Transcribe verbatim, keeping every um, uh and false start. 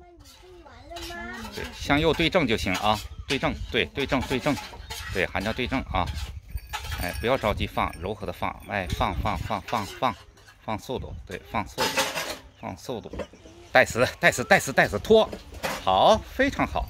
对，向右对正就行啊，对正，对对正对正，对，含着对正啊。哎，不要着急放，柔和的放，哎，放放放放放放速度，对，放速度，放速度，带死带死带死带死拖，好，非常好。